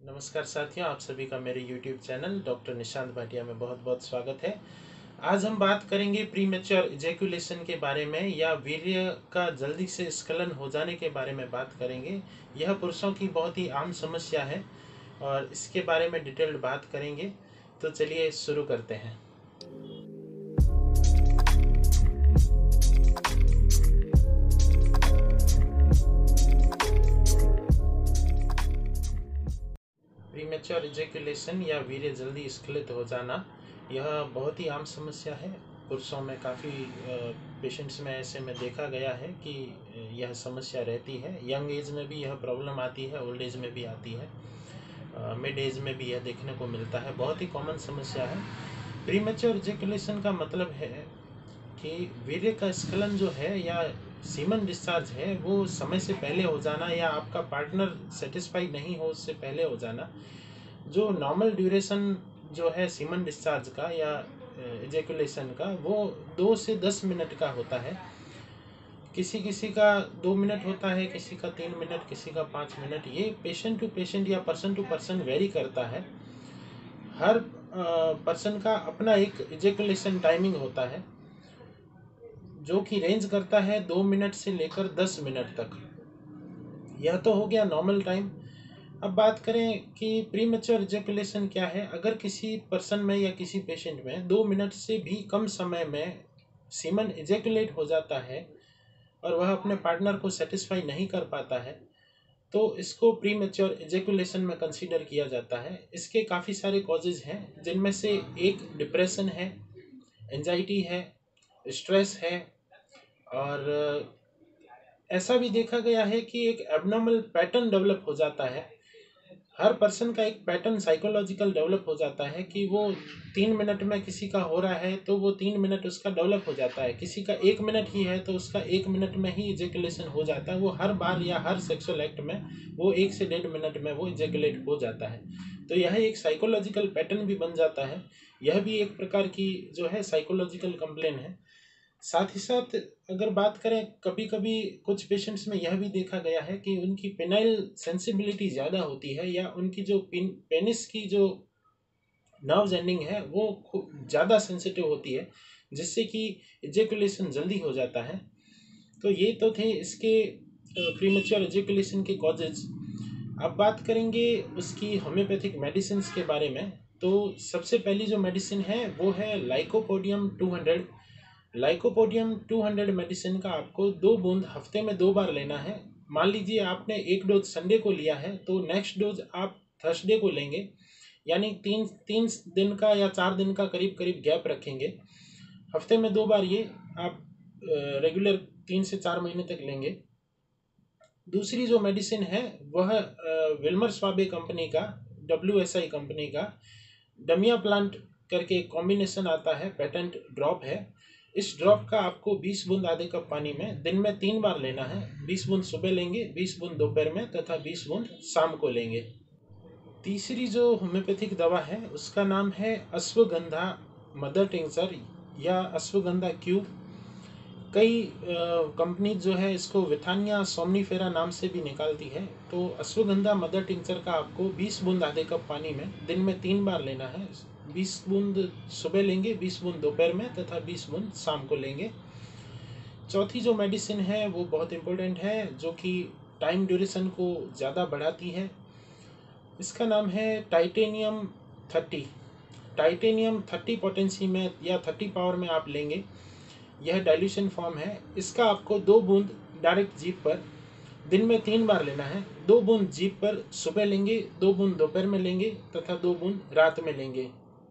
नमस्कार साथियों, आप सभी का मेरे YouTube channel doctor Nishant Bhatia में बहुत बहुत स्वागत है। आज हम बात करेंगे प्रीमेच्योर इजैकुलेशन के बारे में या वीर्य का जल्दी से स्खलन हो जाने के बारे में बात करेंगे। यह पुरुषों की बहुत ही आम समस्या है और इसके बारे में डिटेल्ड बात करेंगे। तो चलिए शुरू करते हैं। प्रीमेच्योर इजैकुलेशन या वीर्य जल्दी स्खलित हो जाना यह बहुत ही आम समस्या है। पुरुषों में काफ़ी पेशेंट्स में ऐसे में देखा गया है कि यह समस्या रहती है। यंग एज में भी यह प्रॉब्लम आती है, ओल्ड एज में भी आती है, मिड एज में भी यह देखने को मिलता है। बहुत ही कॉमन समस्या है। प्रीमेच्योर इजैकुलेशन का मतलब है कि वीर्य का स्खलन जो है या सीमन डिस्चार्ज है वो समय से पहले हो जाना या आपका पार्टनर सेटिस्फाई नहीं हो उससे पहले हो जाना। जो नॉर्मल ड्यूरेशन जो है सीमन डिस्चार्ज का या इजैकुलेशन का वो 2 से 10 मिनट का होता है। किसी किसी का 2 मिनट होता है, किसी का 3 मिनट, किसी का 5 मिनट। ये पेशेंट टू पेशेंट या पर्सन टू पर्सन वेरी करता है। हर पर्सन का अपना एक इजैकुलेशन टाइमिंग होता है जो कि रेंज करता है 2 मिनट से लेकर 10 मिनट तक। यह तो हो गया नॉर्मल टाइम। अब बात करें कि प्रीमेच्योर इजैकुलेशन क्या है। अगर किसी पर्सन में या किसी पेशेंट में 2 मिनट से भी कम समय में सीमन इजैकुलेट हो जाता है और वह अपने पार्टनर को सेटिस्फाई नहीं कर पाता है तो इसको प्रीमेच्योर इजैकुलेशन में कंसीडर किया जाता है। इसके काफ़ी सारे कॉजेज हैं, जिनमें से एक डिप्रेशन है, एंजाइटी है, स्ट्रेस है और ऐसा भी देखा गया है कि एक एबनॉर्मल पैटर्न डेवलप हो जाता है। हर पर्सन का एक पैटर्न साइकोलॉजिकल डेवलप हो जाता है कि वो 3 मिनट में किसी का हो रहा है तो वो 3 मिनट उसका डेवलप हो जाता है। किसी का 1 मिनट ही है तो उसका 1 मिनट में ही इजैकुलेशन हो जाता है। वो हर बार या हर सेक्सुअल एक्ट में वो 1 से 1.5 मिनट में वो इजैकुलेट हो जाता है। तो यह एक साइकोलॉजिकल पैटर्न भी बन जाता है। यह भी एक प्रकार की जो है साइकोलॉजिकल कंप्लेन है। साथ ही साथ अगर बात करें, कभी कभी कुछ पेशेंट्स में यह भी देखा गया है कि उनकी पेनाइल सेंसिबिलिटी ज़्यादा होती है या उनकी जो पेनिस की जो नर्व्स एंडिंग है वो ज़्यादा सेंसिटिव होती है, जिससे कि इजैकुलेशन जल्दी हो जाता है। तो ये तो थे इसके प्रीमेच्योर इजैकुलेशन के कॉजेज। अब बात करेंगे उसकी होम्योपैथिक मेडिसिन के बारे में। तो सबसे पहली जो मेडिसिन है वो है लाइकोपोडियम 200। लाइकोपोडियम 200 मेडिसिन का आपको 2 बूंद हफ्ते में 2 बार लेना है। मान लीजिए आपने एक डोज संडे को लिया है तो नेक्स्ट डोज आप थर्सडे को लेंगे, यानी तीन तीन दिन का या 4 दिन का करीब करीब गैप रखेंगे। हफ्ते में 2 बार ये आप रेगुलर 3 से 4 महीने तक लेंगे। दूसरी जो मेडिसिन है वह विल्मर स्वाबे कंपनी का, WSI कंपनी का डमिया प्लांट करके एक कॉम्बिनेशन आता है, पेटेंट ड्रॉप है। इस ड्रॉप का आपको 20 बूंद आधे कप पानी में दिन में 3 बार लेना है। 20 बूंद सुबह लेंगे, 20 बूंद दोपहर में तथा 20 बूंद शाम को लेंगे। तीसरी जो होम्योपैथिक दवा है उसका नाम है अश्वगंधा मदर टिंचर या अश्वगंधा क्यूब। कई कंपनी जो है इसको विथानिया सोमनीफेरा नाम से भी निकालती है। तो अश्वगंधा मदर टिंचर का आपको 20 बूंद आधे कप पानी में दिन में 3 बार लेना है। 20 बूंद सुबह लेंगे, 20 बूंद दोपहर में तथा 20 बूंद शाम को लेंगे। चौथी जो मेडिसिन है वो बहुत इम्पोर्टेंट है, जो कि टाइम ड्यूरेशन को ज़्यादा बढ़ाती है। इसका नाम है टाइटेनियम 30। टाइटेनियम 30 पोटेंसी में या 30 पावर में आप लेंगे। यह डाइल्यूशन फॉर्म है। इसका आपको 2 बूंद डायरेक्ट जीभ पर दिन में 3 बार लेना है। 2 बूंद जीभ पर सुबह लेंगे, 2 बूंद दोपहर में लेंगे तथा 2 बूंद रात में लेंगे।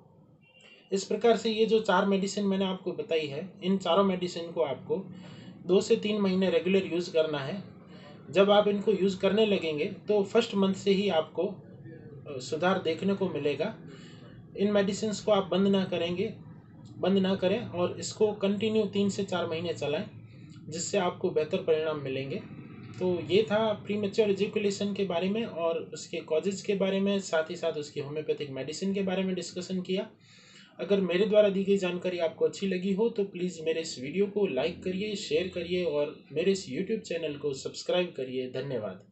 इस प्रकार से ये जो 4 मेडिसिन मैंने आपको बताई है, इन चारों मेडिसिन को आपको 2 से 3 महीने रेगुलर यूज़ करना है। जब आप इनको यूज़ करने लगेंगे तो फर्स्ट मंथ से ही आपको सुधार देखने को मिलेगा। इन मेडिसिन को आप बंद ना करें और इसको कंटिन्यू 3 से 4 महीने चलाएं, जिससे आपको बेहतर परिणाम मिलेंगे। तो ये था प्रीमेच्योर इजैकुलेशन के बारे में और उसके कॉजेज के बारे में, साथ ही साथ उसकी होम्योपैथिक मेडिसिन के बारे में डिस्कशन किया। अगर मेरे द्वारा दी गई जानकारी आपको अच्छी लगी हो तो प्लीज़ मेरे इस वीडियो को लाइक करिए, शेयर करिए और मेरे इस यूट्यूब चैनल को सब्सक्राइब करिए। धन्यवाद।